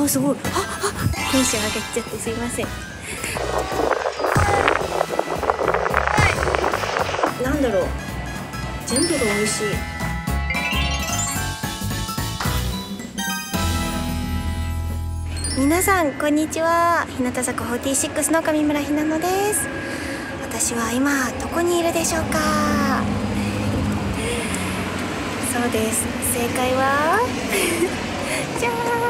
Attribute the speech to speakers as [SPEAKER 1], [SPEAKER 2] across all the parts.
[SPEAKER 1] あ、すごい。テンション上がっちゃってすいません。なんだろう、全部が美味しい。皆さんこんにちは。日向坂46の上村ひなのです。私は今どこにいるでしょうか。そうです、正解はじゃ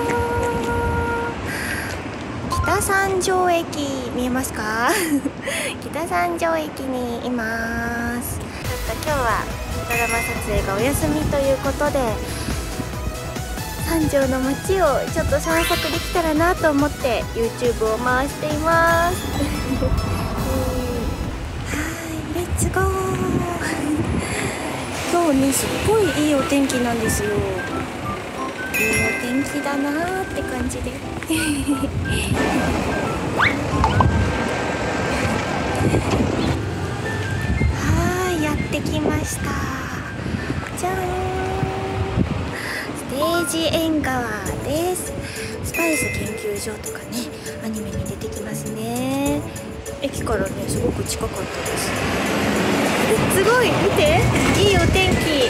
[SPEAKER 1] ーん、北三条駅、見えますか北三条駅にいます。ちょっと今日はドラマ撮影がお休みということで、三条の街をちょっと散策できたらなと思って YouTube を回していますはい、レッツゴー今日ね、すっごいいいお天気なんですよ。いいお天気だなーって感じではい、やってきました。じゃーん、ステージ縁側です。スパイス研究所とかね、アニメに出てきますね。駅からね、すごく近かったです。すごい、見て、いいお天気すごい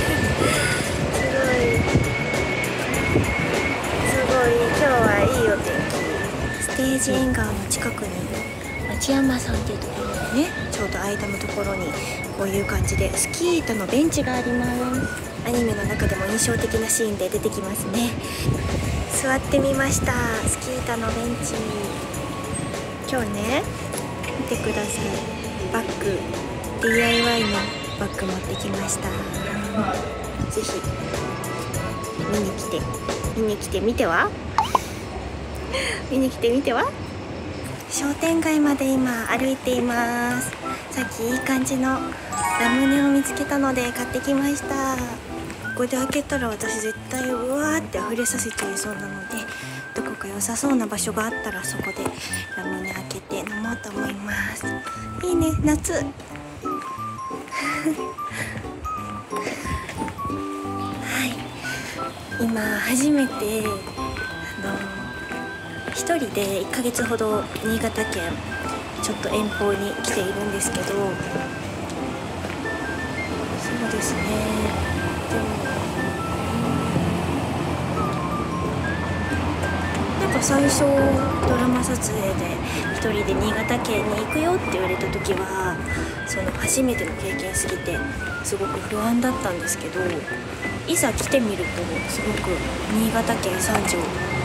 [SPEAKER 1] 今日はいいお天気。ステージ縁側の近くに町山さんっていうところでね、ちょうど間のところにこういう感じでスキー板のベンチがあります。アニメの中でも印象的なシーンで出てきますね。座ってみました、スキー板のベンチ。今日ね、見てください、バッグ DIY のバッグ持ってきました。ぜひ見に来てみては見に来てみては。商店街まで今歩いています。さっきいい感じのラムネを見つけたので買ってきました。ここで開けたら私絶対うわーって溢れさせちゃいそうなので、どこか良さそうな場所があったらそこでラムネ開けて飲もうと思います。いいね、夏はい、今初めて一人で1ヶ月ほど新潟県ちょっと遠方に来ているんですけど、そうですね、でもなんか最初ドラマ撮影で一人で新潟県に行くよって言われた時は、その初めての経験すぎてすごく不安だったんですけど、いざ来てみるとすごく新潟県三条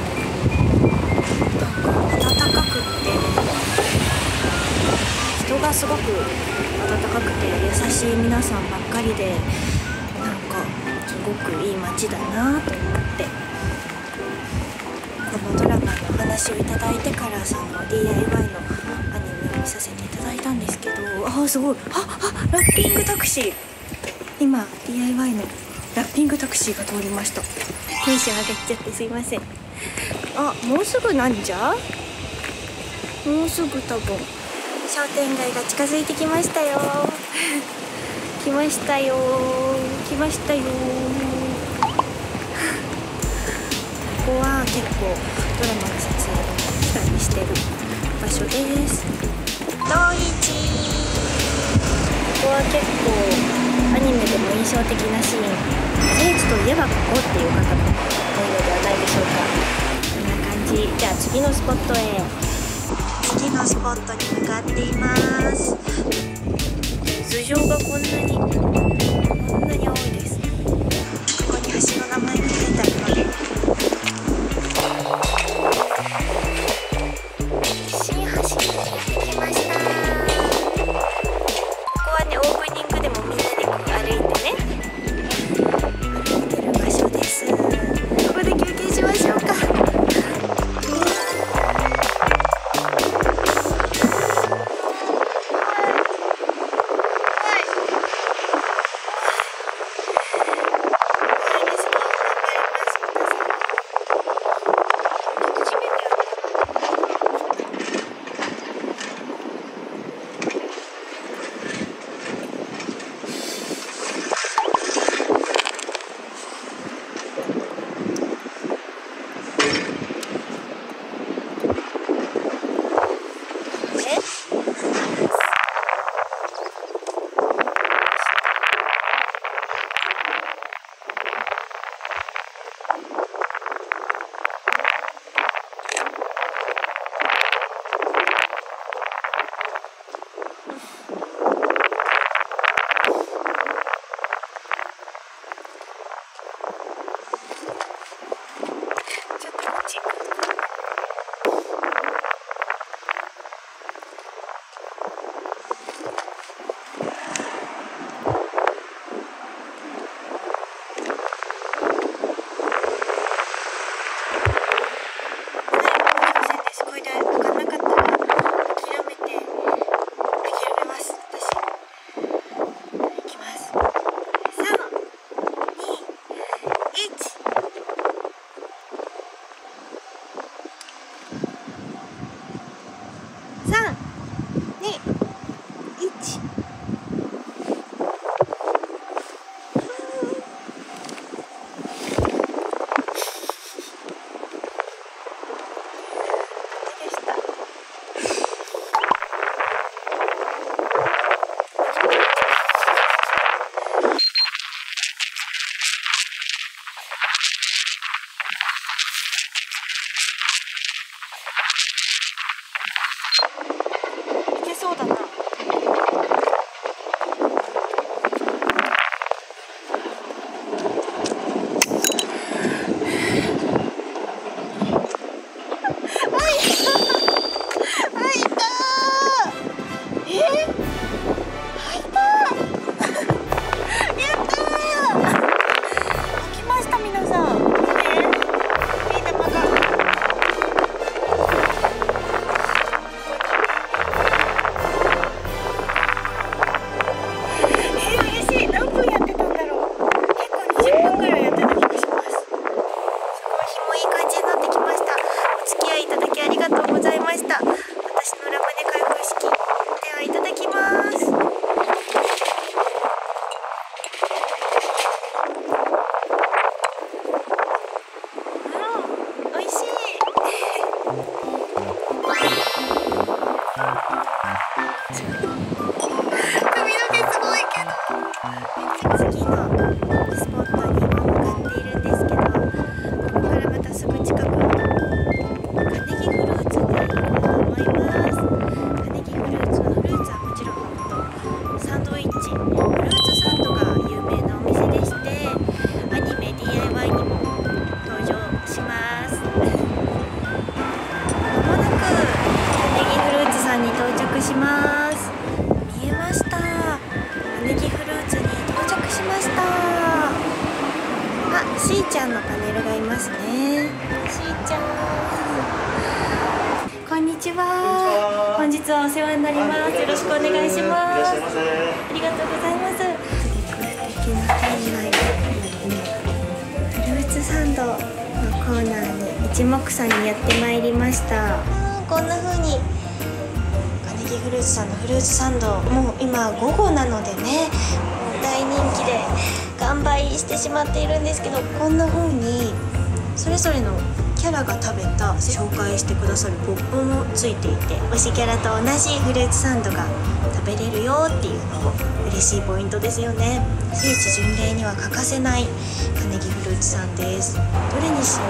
[SPEAKER 1] なんか暖かくって、人がすごく温かくて優しい皆さんばっかりで、なんかすごくいい街だなと思って、このドラマのお話をいただいてからその DIY のアニメを見させていただいたんですけど、すごい、ラッピングタクシー、今 DIY のラッピングタクシーが通りました。テンション上がっちゃってすいません。もうすぐなんじゃ、もうすぐ多分商店街が近づいてきましたよ来ましたよ来ましたよここは結構ドラマの撮影を期間にしてる場所です。ドイチ、ここは結構アニメでも印象的なシーン、聖地といえばここっていう方も多いのではないでしょうか。こんな感じ。じゃあ次のスポットへ、次のスポットに向かっています。頭上がこんなに多いです。ここに橋の名前が書いてあるので、新橋にやってきました。ここはね、オープニングでもみんなでこう歩いてる場所です。ここで休憩しましょうか。 いただきありがとうございました。私のラムネ開封式ではいただきます。美味しい髪の毛すごいけど。次のスポットに向かっているんですけど、ここからまたすぐ近くのカネギフルーツに行こうと思います。カネギフルーツはもちろんサンドイッチ、フルーツサンドが有名なお店でして、アニメ DIY にも登場します。まもなくカネギフルーツさんに到着します。見えました。カネギフルーツに到着しました。あ、しーちゃんのパネルがいますね。しーちゃん、こんにちは。本日はお世話になります。よろしくお願いします。ありがとうございます。素敵な店内、フルーツサンドのコーナーに一目散にやってまいりました。こんな風にカネギフルーツさんのフルーツサンド、もう今午後なのでね、大人気で完売してしまっているんですけど、こんな風にそれぞれのキャラが食べた紹介してくださるポップもついていて、推しキャラと同じフルーツサンドが食べれるよっていうのも嬉しいポイントですよね。聖地巡礼には欠かせないカネギフルーツさんです。どれにしよう。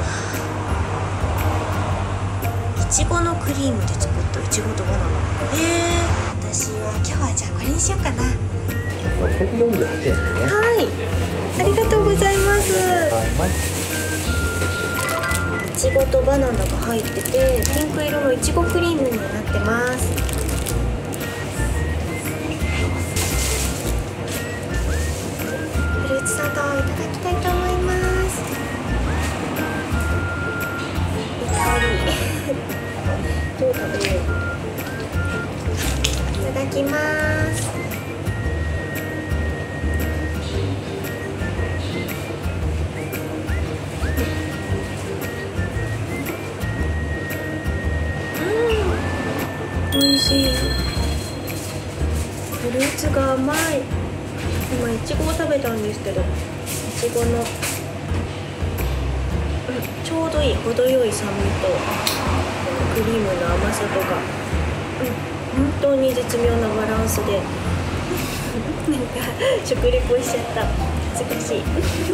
[SPEAKER 1] いちごのクリームで作ったいちごとバナナ。私は今日はじゃあこれにしようかな。
[SPEAKER 2] 148円ですね。
[SPEAKER 1] はい、ありがとうございます。いちごとバナナが入ってて、ピンク色のいちごクリームになってます。フルーツサンドをいただきたいと思います。いい香り。どう食べよう。いただきます。美味しい。フルーツが甘い。今いちごを食べたんですけど、いちごの、ちょうどいい程よい酸味とクリームの甘さとが、本当に絶妙なバランスでなんか食レポしちゃった。恥ずかしい。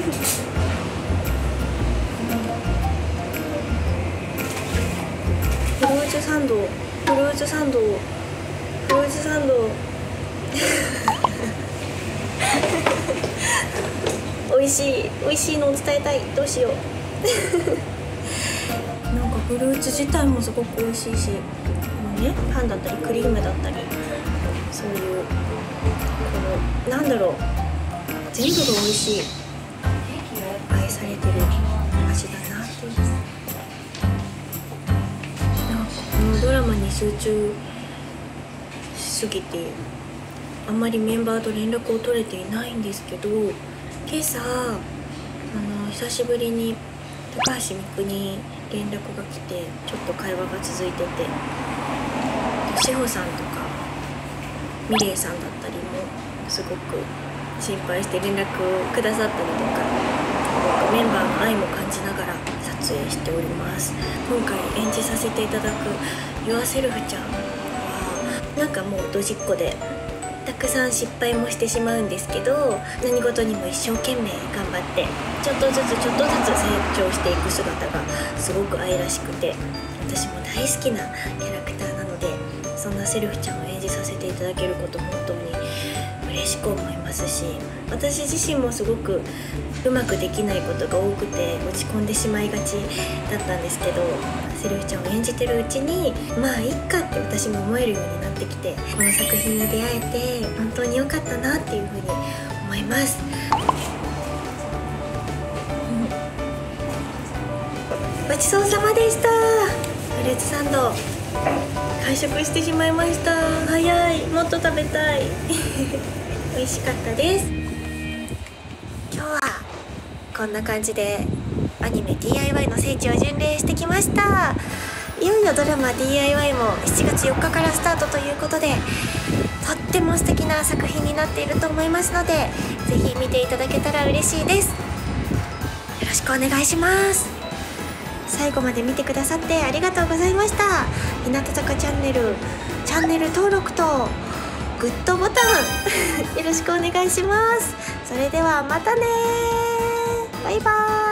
[SPEAKER 1] フルーツサンド、フルーツサンド、フルーツサンド美味しい、美味しいのを伝えたい。どうしよう。なんかフルーツ自体もすごく美味しいし、パンだったりクリームだったり、そういうこのなんだろう、全部が美味しい、愛されてる味だなっていう。なんかこのドラマに集中しすぎてあんまりメンバーと連絡を取れていないんですけど、今朝久しぶりに高橋美久に連絡が来て、ちょっと会話が続いてて、志保さんとかミレイさんだったりもすごく心配して連絡をくださったりとか、メンバーの愛も感じながら撮影しております。今回演じさせていただくユアセルフちゃんはなんかもうドジっ子で、たくさん失敗もしてしまうんですけど、何事にも一生懸命頑張ってちょっとずつ成長していく姿がすごく愛らしくて、私も大好きなキャラクターなので、そんなセルフちゃんを演じさせていただけること本当に嬉しく思いますし、私自身もすごくうまくできないことが多くて落ち込んでしまいがちだったんですけど、セルフちゃんを演じてるうちにまあいっかって私も思えるようになってきて、この作品に出会えて本当に良かったなっていうふうに思います。ごちそうさまでした。フルーツサンド完食してしまいました。早い、もっと食べたい。美味しかったです。今日はこんな感じでアニメ DIY の聖地を巡礼してきました。 いよいよドラマ DIY も7月4日からスタートということで、とっても素敵な作品になっていると思いますので、ぜひ見ていただけたら嬉しいです。よろしくお願いします。最後まで見てくださってありがとうございました。日向坂チャンネル登録とグッドボタンよろしくお願いします。それではまたね、バイバーイ。